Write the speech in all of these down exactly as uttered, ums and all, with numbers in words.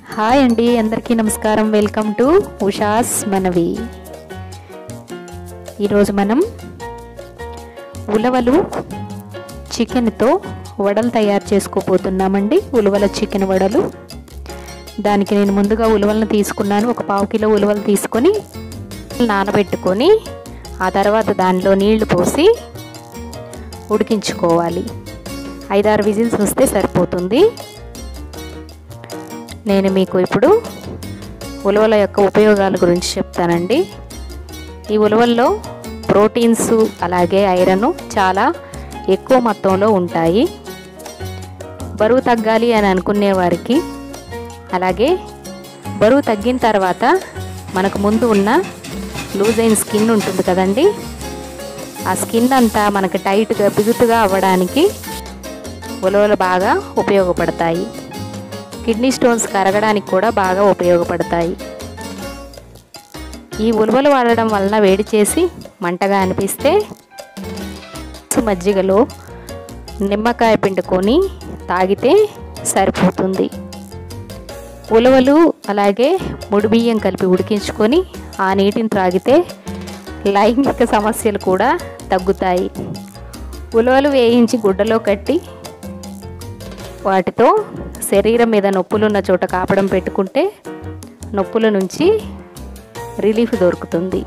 Hi అండి, అందరికీ నమస్కారం. వెల్కమ్ టు ఉషాస్ మనవి. ఈరోజు మనం ఉలవలు చికెన్తో వడలు తయారు చేసుకోబోతున్నామండి. ఉలవల చికెన్ వడలు. దానికి నేను ముందుగా ఉలవలను తీసుకున్నాను. ఒక పావు కిలో ఉలవలు తీసుకొని నానబెట్టుకొని ఆ తర్వాత దానిలో నీళ్లు పోసి ఉడికించుకోవాలి. ఐదారు విజిల్స్ వస్తే సరిపోతుంది. నేను మీకు ఇప్పుడు ఉలవల యొక్క ఉపయోగాల గురించి చెప్తానండి. ఈ ఉలవల్లో ప్రోటీన్స్ అలాగే ఐరన్ చాలా ఎక్కువ మొత్తంలో ఉంటాయి. బరువు తగ్గాలి అని అనుకునే వారికి, అలాగే బరువు తగ్గిన తర్వాత మనకు ముందు ఉన్న లూజ్ అయిన స్కిన్ ఉంటుంది కదండి, ఆ స్కిన్ అంతా మనకు టైట్గా బిగుతుగా అవ్వడానికి ఉలవలు బాగా ఉపయోగపడతాయి. కిడ్నీ స్టోన్స్ కరగడానికి కూడా బాగా ఉపయోగపడతాయి. ఈ ఉలవలు వాడడం వలన వేడి చేసి మంటగా అనిపిస్తే మజ్జిగలో నిమ్మకాయ పిండుకొని తాగితే సరిపోతుంది. ఉలవలు అలాగే ముడి బియ్యం కలిపి ఉడికించుకొని ఆ నీటిని త్రాగితే లైంగిక సమస్యలు కూడా తగ్గుతాయి. ఉలవలు వేయించి గుడ్డలో కట్టి వాటితో శరీరం మీద నొప్పులున్న చోట కాపడం పెట్టుకుంటే నొప్పుల నుంచి రిలీఫ్ దొరుకుతుంది.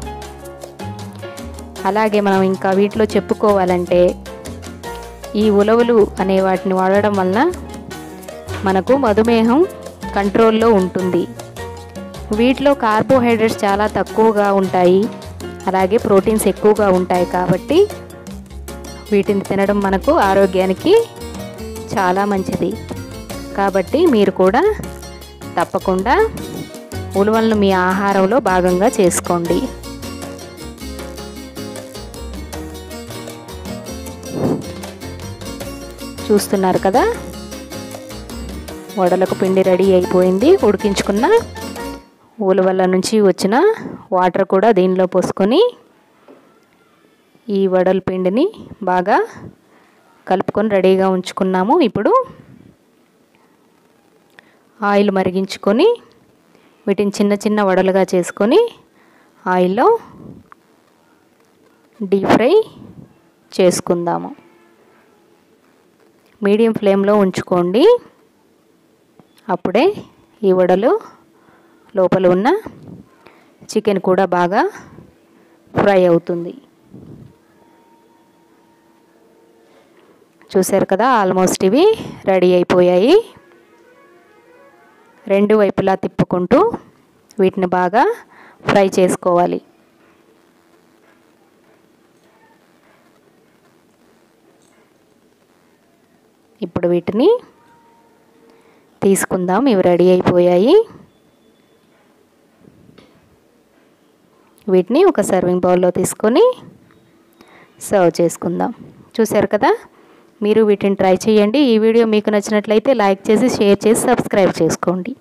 అలాగే మనం ఇంకా వీటిలో చెప్పుకోవాలంటే ఈ ఉలవలు అనే వాటిని వాడడం వలన మనకు మధుమేహం కంట్రోల్లో ఉంటుంది. వీటిలో కార్బోహైడ్రేట్స్ చాలా తక్కువగా ఉంటాయి, అలాగే ప్రోటీన్స్ ఎక్కువగా ఉంటాయి. కాబట్టి వీటిని తినడం మనకు ఆరోగ్యానికి చాలా మంచిది. కాబట్టి మీరు కూడా తప్పకుండా ఉలవలను మీ ఆహారంలో భాగంగా చేసుకోండి. చూస్తున్నారు కదా, వడలకు పిండి రెడీ అయిపోయింది. ఉడికించుకున్న ఉలవల నుంచి వచ్చిన వాటర్ కూడా దీనిలో పోసుకొని ఈ వడల పిండిని బాగా కలుపుకొని రెడీగా ఉంచుకున్నాము. ఇప్పుడు ఆయిల్ మరిగించుకొని వీటిని చిన్న చిన్న వడలుగా చేసుకొని ఆయిల్లో డీప్ ఫ్రై చేసుకుందాము. మీడియం ఫ్లేమ్లో ఉంచుకోండి. అప్పుడే ఈ వడలు లోపల ఉన్న చికెన్ కూడా బాగా ఫ్రై అవుతుంది. చూశారు కదా, ఆల్మోస్ట్ ఇవి రెడీ అయిపోయాయి. రెండు వైపులా తిప్పుకుంటూ వీటిని బాగా ఫ్రై చేసుకోవాలి. ఇప్పుడు వీటిని తీసుకుందాం. ఇవి రెడీ అయిపోయాయి. వీటిని ఒక సర్వింగ్ బౌల్లో తీసుకొని సర్వ్ చేసుకుందాం. చూశారు కదా, మీరు వీటిని ట్రై చేయండి. ఈ వీడియో మీకు నచ్చినట్లయితే లైక్ చేసి, షేర్ చేసి, సబ్స్క్రైబ్ చేసుకోండి.